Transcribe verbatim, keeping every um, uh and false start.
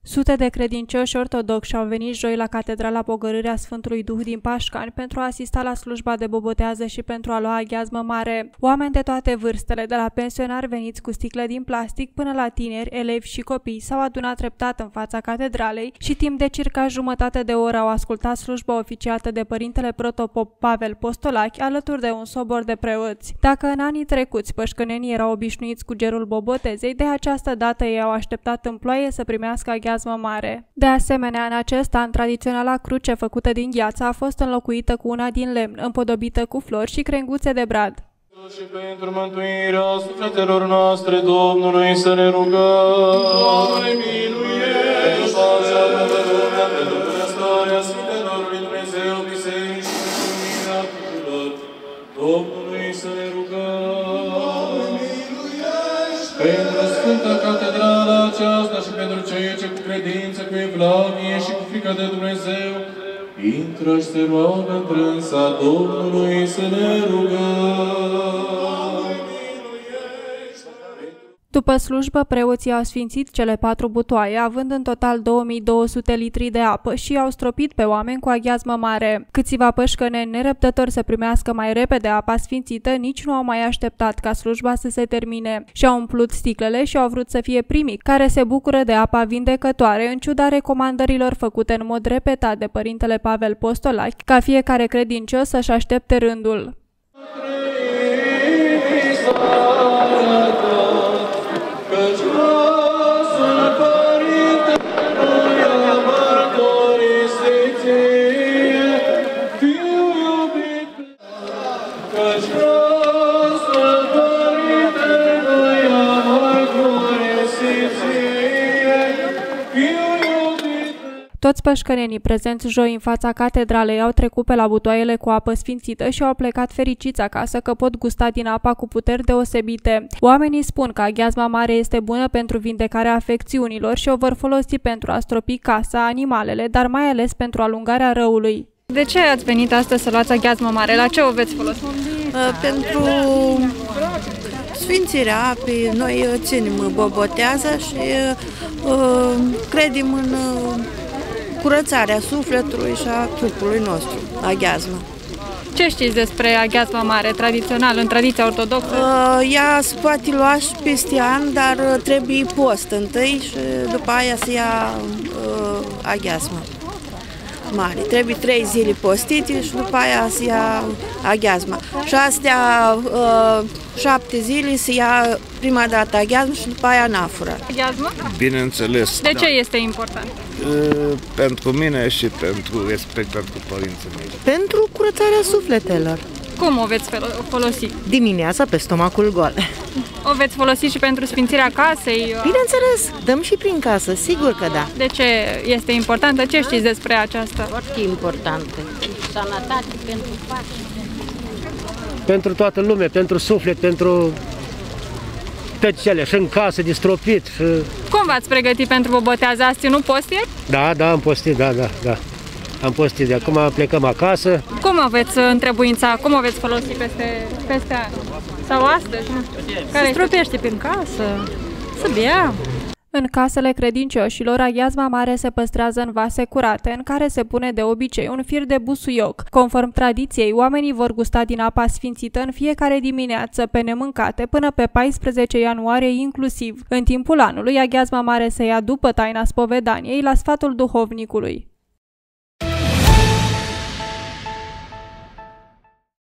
Sute de credincioși ortodoxi au venit joi la Catedrala Pogorârea Sfântului Duh din Pașcani pentru a asista la slujba de bobotează și pentru a lua aghiazmă mare. Oameni de toate vârstele, de la pensionari veniți cu sticle din plastic până la tineri, elevi și copii, s-au adunat treptat în fața catedralei și timp de circa jumătate de oră au ascultat slujba oficiată de părintele protopop Pavel Postolachi alături de un sobor de preoți. Dacă în anii trecuți pășcănenii erau obișnuiți cu gerul bobotezei, de această dată ei au așteptat în ploaie să primească aghiazmă mare. De asemenea, în acest an, tradiționala cruce făcută din gheață a fost înlocuită cu una din lemn, împodobită cu flori și crenguțe de brad. Și pentru mântuirea sufletelor noastre, Domnului să ne rugăm. Doamne, miluiește! Pentru pacea, pentru lumea, pentru bunăstarea Sfintelor lui Dumnezeu, Biserici și lumina tuturor, Domnului să ne rugăm. Doamne, miluiește! Pentru Sfânta Catedrală aceasta și pentru cei ce cu credință, cu evlavie și cu frică de Dumnezeu intră și se roagă întrânsa Domnului să ne rugăm. După slujbă, preoții au sfințit cele patru butoaie, având în total două mii două sute litri de apă și au stropit pe oameni cu aghiazmă mare. Câțiva pășcăneni nerăbdători să primească mai repede apa sfințită, nici nu au mai așteptat ca slujba să se termine. Și-au umplut sticlele și au vrut să fie primii care se bucură de apa vindecătoare, în ciuda recomandărilor făcute în mod repetat de părintele Pavel Postolachi, ca fiecare credincios să-și aștepte rândul. Toți pășcănenii prezenți joi în fața catedralei au trecut pe la butoaiele cu apă sfințită și au plecat fericiți acasă că pot gusta din apa cu puteri deosebite. Oamenii spun că aghiazma mare este bună pentru vindecarea afecțiunilor și o vor folosi pentru a stropi casa, animalele, dar mai ales pentru alungarea răului. De ce ați venit astăzi să luați aghiazma mare? La ce o veți folosi? Uh, pentru sfințirea apei. Noi ținem bobotează și uh, credem în uh, curățarea sufletului și a trupului nostru, aghiazma. Ce știți despre aghiazma mare, tradițional, în tradiția ortodoxă? Uh, ea se poate lua și peste an, dar trebuie post întâi și după aia să ia uh, aghiazma mare. Trebuie trei zile postite și după aia să ia aghiazma. Și astea uh, șapte zile să ia prima dată aghiazma și după aia nafura. Aghiazma? Bineînțeles. De ce da. este important? Uh, pentru mine și pentru respect pentru părinții mei. Pentru curățarea sufletelor. Cum o veți folosi? Dimineața pe stomacul gol. O veți folosi și pentru sfințirea casei? Bineînțeles, dăm și prin casă, sigur că da. De ce este importantă? Ce știți despre aceasta? Foarte importantă. Sănătate pentru pace. Pentru toată lumea, pentru suflet, pentru toate cele, și în casă, de stropit. Și... Cum v-ați pregătit pentru bobotează? Ați ținut post ieri? Da, da, am postit, da, da, da. Am postit, de acum plecăm acasă. Cum aveți întrebuința? Cum o veți folosi peste, peste ani? Sau astăzi? Nu știu. Care se stropește prin casă, să bea. În casele credincioșilor, aghiazma mare se păstrează în vase curate, în care se pune de obicei un fir de busuioc. Conform tradiției, oamenii vor gusta din apa sfințită în fiecare dimineață, pe nemâncate, până pe paisprezece ianuarie inclusiv. În timpul anului, aghiazma mare se ia după taina spovedaniei, la sfatul duhovnicului.